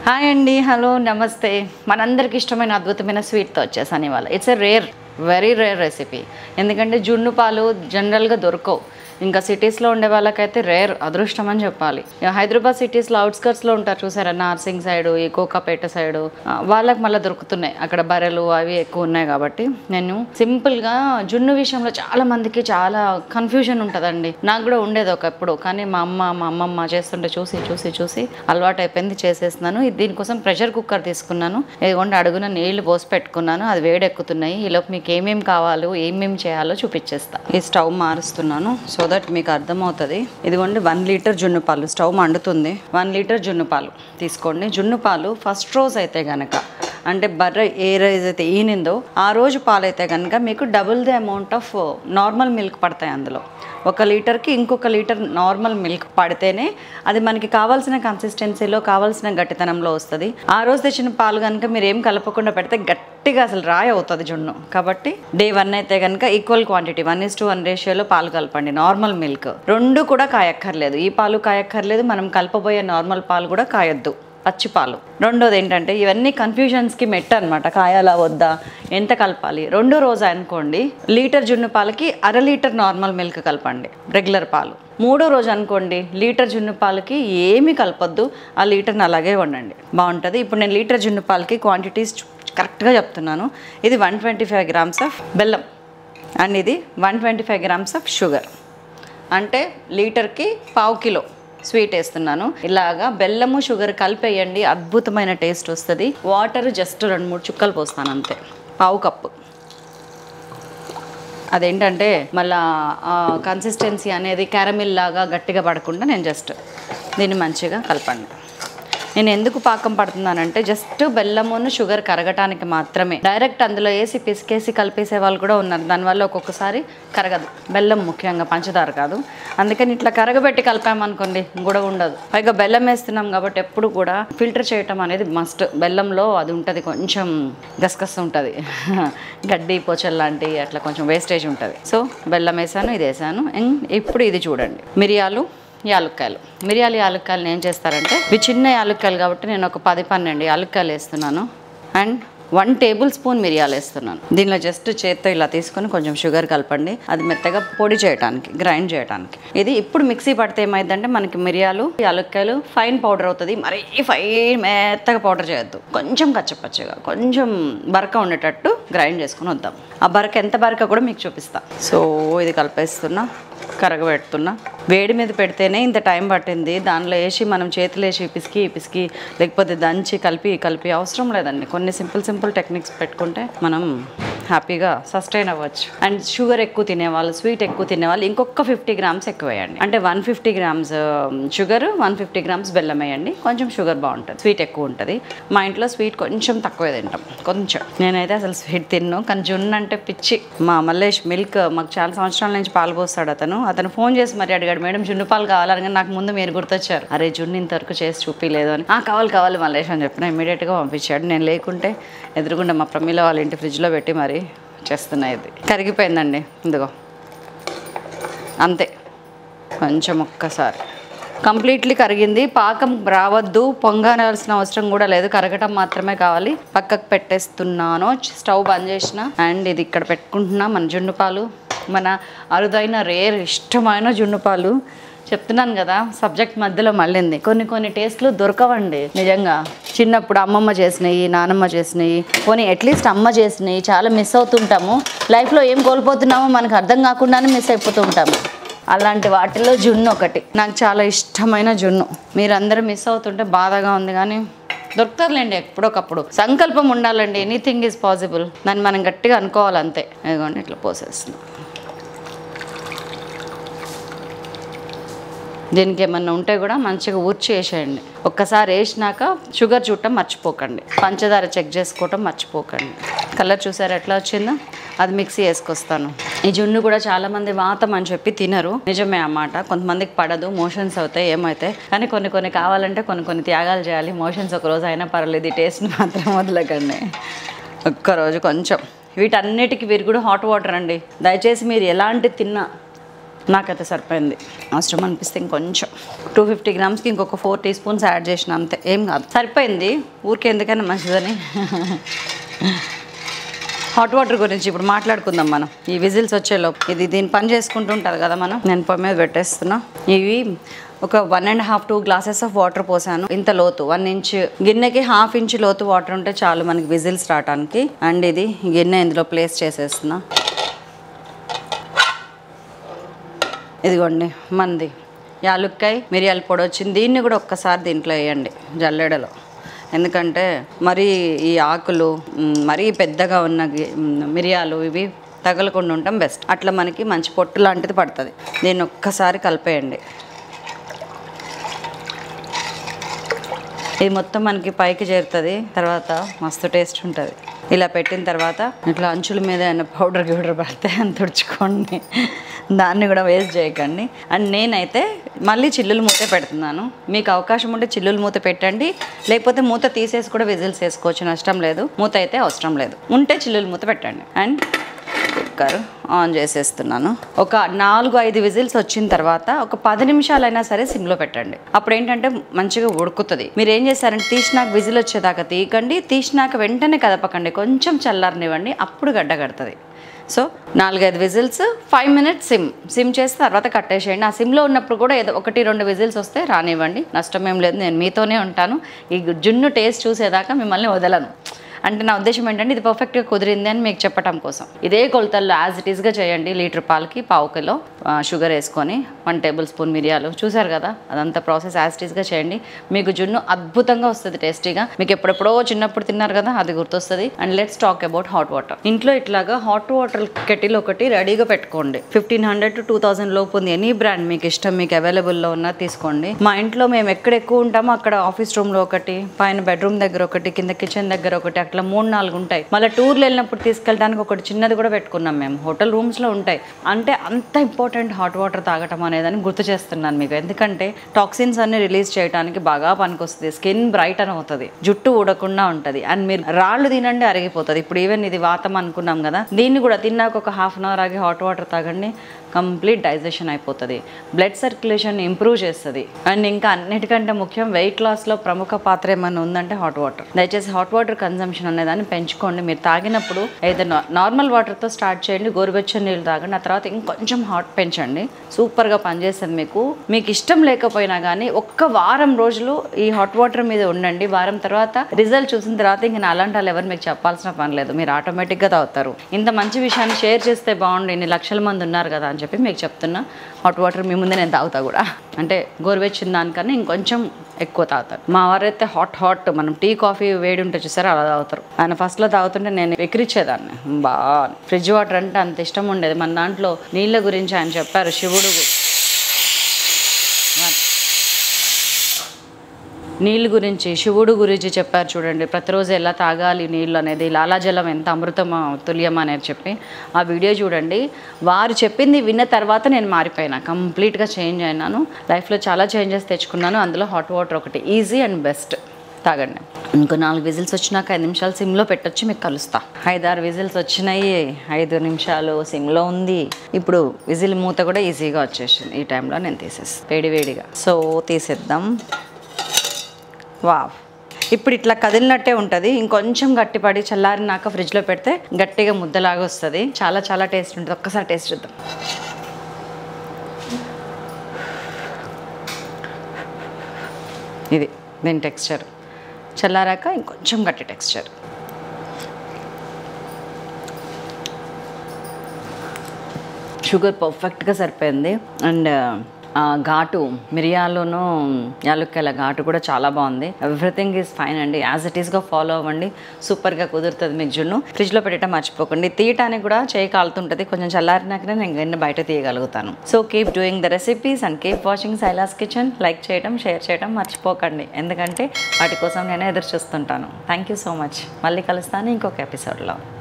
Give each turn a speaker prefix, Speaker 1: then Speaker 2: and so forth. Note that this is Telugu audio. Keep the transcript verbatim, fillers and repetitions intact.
Speaker 1: హాయ్ అండి, హలో, నమస్తే. మనందరికి ఇష్టమైన అద్భుతమైన స్వీట్తో వచ్చేసాను ఇవాళ. It's a rare, very rare recipe. ఎందుకంటే జున్ను పాలు జనరల్గా దొరకవు. ఇంకా సిటీస్లో ఉండే వాళ్ళకైతే రేర్, అదృష్టం అని చెప్పాలి. హైదరాబాద్ సిటీస్లో అవుట్స్కర్ట్స్లో ఉంటారు చూసారా, నార్సింగ్ సైడు, ఈ కోకాపేట సైడు, వాళ్ళకి మళ్ళీ దొరుకుతున్నాయి. అక్కడ బర్రెలు అవి ఎక్కువ ఉన్నాయి కాబట్టి నేను సింపుల్గా జున్ను విషయంలో చాలా మందికి చాలా కన్ఫ్యూజన్ ఉంటుందండి. నాకు కూడా ఉండేది ఒకప్పుడు, కానీ మా అమ్మ మా అమ్మమ్మ చేస్తుంటే చూసి చూసి చూసి అలవాటు అయిపోయింది, చేసేస్తున్నాను. దీనికోసం ప్రెషర్ కుక్కర్ తీసుకున్నాను. ఇదిగోండి అడుగున నీళ్లు పోసి పెట్టుకున్నాను, అది వేడెక్కుతున్నాయి. ఈలోపు మీకు ఏమేమి కావాలో ఏమేమి చేయాలో చూపించేస్తా. ఈ స్టవ్ మారుస్తున్నాను సో దట్ మీకు అర్థమవుతుంది. ఇదిగోండి వన్ లీటర్ జున్ను పాలు, స్టవ్ మండుతుంది. వన్ లీటర్ జున్ను పాలు తీసుకోండి. జున్ను పాలు ఫస్ట్ రోజు అయితే గనక, అంటే బర్రె ఏ రోజు అయితే ఈనిందో ఆ రోజు పాలు అయితే కనుక మీకు double the amount of normal milk పడతాయి. అందులో ఒక లీటర్కి ఇంకొక లీటర్ నార్మల్ మిల్క్ పడితేనే అది మనకి కావాల్సిన కన్సిస్టెన్సీలో కావాల్సిన గట్టితనంలో వస్తుంది. ఆ రోజు తెచ్చిన పాలు కనుక మీరు ఏం కలపకుండా పెడితే గట్టిగా అసలు రాయి అవుతుంది జున్ను. కాబట్టి డే వన్ అయితే కనుక equal quantity one is to one రేషియోలో పాలు కలపండి. నార్మల్ మిల్క్ రెండు కూడా కాయక్కర్లేదు, ఈ పాలు కాయక్కర్లేదు, మనం కలపబోయే నార్మల్ పాలు కూడా కాయొద్దు, పచ్చి పాలు. రెండోది ఏంటంటే ఇవన్నీ కన్ఫ్యూజన్స్కి మెట్ట అనమాట. కాయాలా వద్దా, ఎంత కలపాలి. రెండో రోజు అనుకోండి లీటర్ జున్ను పాలకి అర లీటర్ నార్మల్ మిల్క్ కలపండి, రెగ్యులర్ పాలు. మూడో రోజు అనుకోండి లీటర్ జున్ను పాలకి ఏమీ కలపొద్దు, ఆ లీటర్ని అలాగే వండండి, బాగుంటుంది. ఇప్పుడు నేను లీటర్ జున్ను పాలకి క్వాంటిటీస్ కరెక్ట్గా చెప్తున్నాను. ఇది one twenty five grams of బెల్లం అండ్ ఇది one twenty five grams of sugar. అంటే లీటర్కి పావు కిలో స్వీట్ వేస్తున్నాను. ఇలాగా బెల్లము షుగర్ కలిపేయండి, అద్భుతమైన టేస్ట్ వస్తుంది. వాటర్ జస్ట్ రెండు మూడు చుక్కలు పోస్తాను అంతే, పావు కప్పు. అదేంటంటే మళ్ళా కన్సిస్టెన్సీ అనేది క్యారమిల్ లాగా గట్టిగా పడకుండా నేను జస్ట్ దీన్ని మంచిగా కలపండి. నేను ఎందుకు పాకం పడుతున్నానంటే జస్ట్ బెల్లమును షుగర్ కరగటానికి మాత్రమే. డైరెక్ట్ అందులో వేసి పిసికేసి కలిపేసే వాళ్ళు కూడా ఉన్నారు, దానివల్ల ఒక్కొక్కసారి కరగదు. బెల్లం ముఖ్యంగా, పంచదార కాదు. అందుకని ఇట్లా కరగబెట్టి కలిపామనుకోండి గొడవ ఉండదు. పైగా బెల్లం వేస్తున్నాం కాబట్టి ఎప్పుడు కూడా ఫిల్టర్ చేయటం అనేది మస్ట్. బెల్లంలో అది ఉంటుంది, కొంచెం గసగస ఉంటుంది, గడ్డి పోచల్ లాంటి అట్లా కొంచెం వేస్టేజ్ ఉంటుంది. సో బెల్లం వేసాను, ఇది వేసాను. ఇప్పుడు ఇది చూడండి, మిరియాలు యాలుక్కాయలు. మిరియాలు యాలుక్కాయలు ఏం చేస్తారంటే ఇవి చిన్న యాలుక్కాయలు కాబట్టి నేను ఒక పది పన్నెండు యాలుక్కాయలు వేస్తున్నాను. అండ్ వన్ టేబుల్ స్పూన్ మిరియాలు వేస్తున్నాను. దీనిలో జస్ట్ చేత్తో ఇలా తీసుకొని కొంచెం షుగర్ కలపండి, అది మెత్తగా పొడి చేయడానికి, గ్రైండ్ చేయడానికి. ఇది ఇప్పుడు మిక్సీ పడితే ఏమైందంటే మనకి మిరియాలు యాలుక్కాయలు ఫైన్ పౌడర్ అవుతుంది. మరీ ఫైన్ మెత్తగా పౌడర్ చేయొద్దు, కొంచెం కచ్చపచ్చగా కొంచెం బరక ఉండేటట్టు గ్రైండ్ చేసుకుని వద్దాం. ఆ బరక ఎంత బరక కూడా మీకు చూపిస్తా. సో ఇది కలిపేస్తున్నా, కరగబెడుతున్నా. వేడి మీద పెడితేనే ఇంత టైం పట్టింది. దానిలో వేసి మనం చేతులు వేసి పిసికి పిసికి లేకపోతే దంచి కలిపి కలిపి అవసరం లేదండి. కొన్ని సింపుల్ సింపుల్ టెక్నిక్స్ పెట్టుకుంటే మనం హ్యాపీగా సస్టైన్ అవ్వచ్చు. అండ్ షుగర్ ఎక్కువ తినేవాళ్ళు, స్వీట్ ఎక్కువ తినేవాళ్ళు ఇంకొక ఫిఫ్టీ గ్రామ్స్ ఎక్కువ వేయండి. అంటే one fifty grams sugar, one fifty grams బెల్లం వేయండి. కొంచెం షుగర్ బాగుంటుంది, స్వీట్ ఎక్కువ ఉంటుంది. మా ఇంట్లో స్వీట్ కొంచెం తక్కువ తింటాం, కొంచెం. నేనైతే అసలు స్వీట్ తిన్ను, కానీ జున్ను అంటే పిచ్చి. మా మల్లేష్ మిల్క్ మాకు చాలా సంవత్సరాల నుంచి పాలు పోస్తాడు. అతను అతను ఫోన్ చేసి మరి అడిగాడు, మేడం జున్ను పాలు కావాలని. నాకు ముందు మీరు గుర్తొచ్చారు, అరే జున్ను ఇంతవరకు చేసి చూపించలేదు అని. ఆ కావాలి కావాలి మల్లేష్ అని చెప్పిన ఇమీడియట్గా పంపించాడు. నేను లేకుంటే ఎదురుగుండా మా ప్రమీల వాళ్ళ ఇంటి ఫ్రిడ్జ్లో పెట్టి మరి చేస్తున్నాయి. ఇది కరిగిపోయిందండి, ఇందుగో అంతే. కొంచెం ఒక్కసారి కంప్లీట్లీ కరిగింది. పాకం రావద్దు, పొంగనాల్సిన అవసరం కూడా లేదు, కరగటం మాత్రమే కావాలి. పక్కకు పెట్టేస్తున్నాను, స్టవ్ బంద్ చేసిన. అండ్ ఇది ఇక్కడ పెట్టుకుంటున్నా మన జున్ను పాలు, మన అరుదైన రేర్ ఇష్టమైన జున్ను పాలు. చెప్తున్నాను కదా, సబ్జెక్ట్ మధ్యలో మళ్ళీంది. కొన్ని కొన్ని టేస్ట్లు దొరకవండి నిజంగా. చిన్నప్పుడు అమ్మమ్మ చేసినాయి, నానమ్మ చేసినాయి, కొన్ని అట్లీస్ట్ అమ్మ చేసినాయి చాలా మిస్ అవుతుంటాము. లైఫ్లో ఏం కోల్పోతున్నామో మనకు అర్థం కాకుండానే మిస్ అయిపోతుంటాము. అలాంటి వాటిల్లో జున్ను ఒకటి, నాకు చాలా ఇష్టమైన జున్ను. మీరందరూ మిస్ అవుతుంటే బాధగా ఉంది, కానీ దొరుకుతుందిలేండి ఎప్పుడొకప్పుడు. సంకల్పం ఉండాలండి, ఎనీథింగ్ ఈజ్ పాసిబుల్. దాన్ని మనం గట్టిగా అనుకోవాలి అంతే. ఇదిగోండి ఇట్లా పోసేస్తున్నాం. దీనికి ఏమన్నా ఉంటే కూడా మంచిగా ఊర్చి వేసేయండి. ఒక్కసారి వేసినాక షుగర్ చూడటం మర్చిపోకండి, పంచదార చెక్ చేసుకోవటం మర్చిపోకండి. కలర్ చూసారు ఎట్లా వచ్చిందో, అది మిక్సీ వేసుకొస్తాను. ఈ జున్ను కూడా చాలామంది వాతం అని చెప్పి తినరు, నిజమే అన్నమాట. కొంతమందికి పడదు, మోషన్స్ అవుతాయి, ఏమవుతాయి. కానీ కొన్ని కొన్ని కావాలంటే కొన్ని కొన్ని త్యాగాలు చేయాలి. మోషన్స్ ఒక రోజు అయినా పర్లేదు, ఈ టేస్ట్ని మాత్రం వదలకండి. ఒక్కరోజు కొంచెం. వీటన్నిటికీ విరుగుడు హాట్ వాటర్ అండి. దయచేసి మీరు ఎలాంటి తిన్నా నాకైతే సరిపోయింది. అవసరం అనిపిస్తే ఇంకొంచెం టూ ఫిఫ్టీ గ్రామ్స్కి ఇంకొక ఫోర్ టీ స్పూన్స్ యాడ్ చేసిన అంతే, ఏం కాదు, సరిపోయింది. ఊరికే ఎందుకైనా మంచిదని. హాట్ వాటర్ గురించి ఇప్పుడు మాట్లాడుకుందాం మనం. ఈ విజిల్స్ వచ్చేలోపు ఇది దీని పని చేసుకుంటూ ఉంటారు కదా మనం. నేను పొయ్యి మీద పెట్టేస్తున్నా. ఇవి ఒక one and half two glasses of water పోసాను. ఇంత లోతు వన్ ఇంచ్ గిన్నెకి హాఫ్ ఇంచ్ లోతు వాటర్ ఉంటే చాలు మనకి విజిల్స్ రావడానికి. అండ్ ఇది గిన్నె ఇందులో ప్లేస్ చేసేస్తున్నా. ఇదిగోండి మంది యాలుక్కాయ మిరియాల పొడి వచ్చింది. దీన్ని కూడా ఒక్కసారి దీంట్లో వేయండి జల్లెడలో. ఎందుకంటే మరీ ఈ ఆకులు మరీ పెద్దగా ఉన్న మిరియాలు ఇవి తగలకుండా ఉండటం బెస్ట్. అట్లా మనకి మంచి పొట్టు లాంటిది పడుతుంది. దీన్ని ఒక్కసారి కలిపేయండి. ఇది మొత్తం మనకి పైకి చేరుతుంది. తర్వాత మస్తు టేస్ట్ ఉంటుంది. ఇలా పెట్టిన తర్వాత ఇట్లా అంచుల మీద ఏమైనా పౌడర్ గిౌడర్ పడితే అని తుడుచుకోండి. దాన్ని కూడా వేస్ట్ చేయకండి. అండ్ నేనైతే మళ్ళీ చిల్లులు మూత పెడుతున్నాను. మీకు అవకాశం ఉంటే చిల్లులు మూత పెట్టండి, లేకపోతే మూత తీసేసి కూడా విజిల్స్ వేసుకోవచ్చు, నష్టం లేదు. మూత అయితే అవసరం లేదు, ఉంటే చిల్లులు మూత పెట్టండి. అండ్ కుక్కర్ ఆన్ చేసేస్తున్నాను. ఒక నాలుగు ఐదు విజిల్స్ వచ్చిన తర్వాత ఒక పది నిమిషాలైనా సరే సిమ్లో పెట్టండి. అప్పుడు ఏంటంటే మంచిగా ఉడుకుతుంది. మీరు ఏం చేస్తారంటే తీసినాక విజిల్ వచ్చేదాకా తీయకండి, తీసినాక వెంటనే కదపకండి, కొంచెం చల్లారనివ్వండి, అప్పుడు గడ్డ కడుతుంది. సో నాలుగైదు whistles, five minutes sim sim చేసి తర్వాత కట్టేసేయండి. ఆ సిమ్లో ఉన్నప్పుడు కూడా ఏదో ఒకటి రెండు విజిల్స్ వస్తే రానివ్వండి, నష్టం ఏం లేదు. నేను మీతోనే ఉంటాను. ఈ జున్ను టేస్ట్ చూసేదాకా మిమ్మల్ని వదలను. అంటే నా ఉద్దేశం ఏంటంటే ఇది పర్ఫెక్ట్గా కుదిరింది అని మీకు చెప్పడం కోసం. ఇదే కొలతల్లో యాజ్ ఇట్ ఈస్గా చేయండి. లీటర్ పాలకి పావు కిలో షుగర్ వేసుకొని వన్ టేబుల్ స్పూన్ మిరియాలు, చూసారు కదా, అదంతా ప్రాసెస్ యాజ్ ఇట్ ఈస్గా చేయండి. మీకు జున్ను అద్భుతంగా వస్తుంది, టేస్టీగా. మీకు ఎప్పుడెప్పుడో చిన్నప్పుడు తిన్నారు కదా, అది గుర్తొస్తుంది. And let's talk about hot water. ఇంట్లో ఇట్లాగా హాట్ వాటర్ కెటిల్ ఒకటి రెడీగా పెట్టుకోండి. Fifteen hundred to two thousand లోపు ఉంది. ఎనీ బ్రాండ్ మీకు ఇష్టం, మీకు అవైలబుల్లో ఉన్న తీసుకోండి. మా ఇంట్లో మేము ఎక్కడ ఎక్కువ ఉంటామో అక్కడ ఆఫీస్ రూమ్లో ఒకటి, పైన బెడ్రూమ్ దగ్గర ఒకటి, కింద కిచెన్ దగ్గర ఒకటి, అట్లా మూడు నాలుగు ఉంటాయి. మళ్ళీ టూర్లు వెళ్ళినప్పుడు తీసుకెళ్ళడానికి ఒకటి చిన్నది కూడా పెట్టుకున్నాం మేము. హోటల్ రూమ్స్లో ఉంటాయి. అంటే అంత ఇంపార్టెంట్ హాట్ వాటర్ తాగటం అనేదని గుర్తు చేస్తున్నాను మీకు. ఎందుకంటే టాక్సిన్స్ అన్ని రిలీజ్ చేయడానికి బాగా పనికొస్తుంది. స్కిన్ బ్రైట్ అని అవుతుంది, జుట్టు ఊడకుండా ఉంటుంది. అండ్ మీరు రాళ్ళు తినండి అరిగిపోతుంది. ఇప్పుడు ఈవెన్ ఇది వాతం అనుకున్నాం కదా, దీన్ని కూడా తిన్నాక ఒక హాఫ్ అన్ అవర్ ఆగి హాట్ వాటర్ తాగండి, కంప్లీట్ డైజెషన్ అయిపోతుంది. బ్లడ్ సర్క్యులేషన్ ఇంప్రూవ్ చేస్తుంది. అండ్ ఇంకా అన్నిటికంటే ముఖ్యం వెయిట్ లాస్లో ప్రముఖ పాత్ర ఏమైనా ఉందంటే హాట్ వాటర్. దయచేసి హాట్ వాటర్ కన్జంప్షన్ అనేదాన్ని పెంచుకోండి. మీరు తాగినప్పుడు అయితే నార్మల్ వాటర్తో స్టార్ట్ చేయండి, గోరువెచ్చని నీళ్ళు తాగండి, ఆ తర్వాత ఇంకొంచెం హాట్ పెంచండి. సూపర్గా పనిచేస్తుంది. మీకు మీకు ఇష్టం లేకపోయినా కానీ ఒక్క వారం రోజులు ఈ హాట్ వాటర్ మీద ఉండండి. వారం తర్వాత రిజల్ట్ చూసిన తర్వాత ఇంక నా అలాంటి వాళ్ళు ఎవరు మీకు చెప్పాల్సిన పని లేదు, మీరు ఆటోమేటిక్గా తాగుతారు. ఇంత మంచి విషయాన్ని షేర్ చేస్తే బాగుండు, ఇన్ని లక్షల మంది ఉన్నారు కదా అని చెప్పి మీకు చెప్తున్నా. హాట్ వాటర్ మీ ముందే నేను తాగుతా కూడా, అంటే గోరువెచ్చిన దానికన్నా ఇంకొంచెం ఎక్కువ తాగుతారు. మా వారైతే హాట్ హాట్ మనం టీ కాఫీ వేడి ఉంటే చూసారా అలా తాగుతారు. ఆయన ఫస్ట్లో తాగుతుంటే నేను ఎక్కిరిచ్చేదాన్ని బాగా. ఫ్రిడ్జ్ వాటర్ అంటే అంత ఇష్టం ఉండేది. మన దాంట్లో నీళ్ళ గురించి ఆయన చెప్పారు, శివుడు నీళ్ళు గురించి, శివుడు గురించి చెప్పారు చూడండి. ప్రతిరోజు ఎలా తాగాలి నీళ్ళు అనేది, లాలాజలం ఎంత అమృతమా తుల్యం అనేది చెప్పి ఆ వీడియో చూడండి. వారు చెప్పింది విన్న తర్వాత నేను మారిపోయినా, కంప్లీట్గా చేంజ్ అయినాను. లైఫ్లో చాలా చేంజెస్ తెచ్చుకున్నాను. అందులో హాట్ వాటర్ ఒకటి ఈజీ అండ్ బెస్ట్. తాగండి. ఇంకో నాలుగు విజిల్స్ వచ్చినాక ఐదు నిమిషాలు సిమ్లో పెట్టొచ్చి మీకు కలుస్తా. ఐదారు విజిల్స్ వచ్చినాయి, ఐదు నిమిషాలు సిమ్లో ఉంది. ఇప్పుడు విజిల్ మూత కూడా ఈజీగా వచ్చేసింది. ఈ టైంలో నేను తీసేస్తాను వేడి వేడిగా. సో తీసేద్దాం. వావ్, ఇప్పుడు ఇట్లా కదిలినట్టే ఉంటుంది. ఇంకొంచెం గట్టిపడి చల్లారినాక ఫ్రిడ్జ్లో పెడితే గట్టిగా ముద్దలాగా వస్తుంది. చాలా చాలా టేస్ట్ ఉంటుంది. ఒక్కసారి టేస్ట్ చూద్దాం. ఇది దీని టెక్స్చర్. చల్లారాక ఇంకొంచెం గట్టి టెక్స్చర్. షుగర్ పర్ఫెక్ట్గా సరిపోయింది. అండ్ ఘాటు మిరియాలును యాలుక్కాయల ఘాటు కూడా చాలా బాగుంది. ఎవ్రీథింగ్ ఈజ్ ఫైన్ అండి. యాజ్ ఇట్ ఈస్గా ఫాలో అవ్వండి, సూపర్గా కుదురుతుంది మీకు జున్ను. ఫ్రిడ్జ్లో పెట్టడం మర్చిపోకండి. తీయటానికి కూడా చేయి కాలుతుంటుంది, కొంచెం చల్లారినాకనే నేను గిన్నె బయట తీయగలుగుతాను. So keep doing the recipes and keep watching Saila's kitchen. Like చేయడం, షేర్ చేయడం మర్చిపోకండి, ఎందుకంటే వాటి కోసం నేను ఎదురు చూస్తుంటాను. Thank you so much. మళ్ళీ కలుస్తాను ఇంకొక ఎపిసోడ్లో.